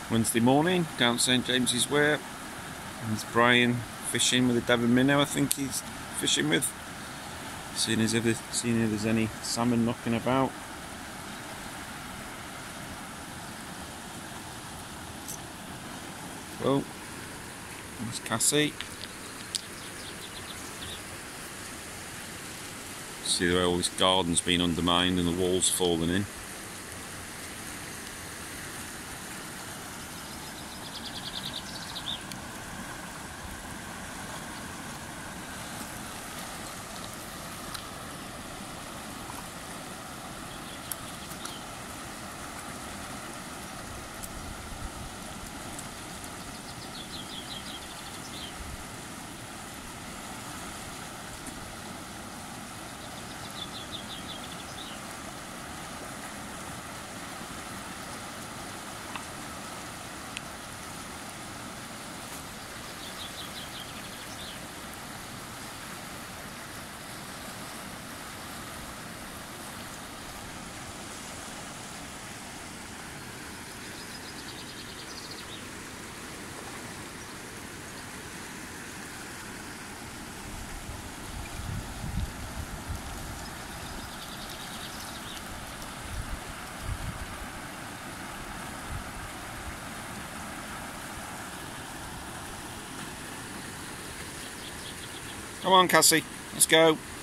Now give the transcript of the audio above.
Wednesday morning down St James's Weir. There's Brian fishing with a Devon minnow, I think he's fishing with. Seeing if there's any salmon knocking about. Well, there's Cassie. See the way all this garden's been undermined and the walls falling in. Come on, Cassie, let's go.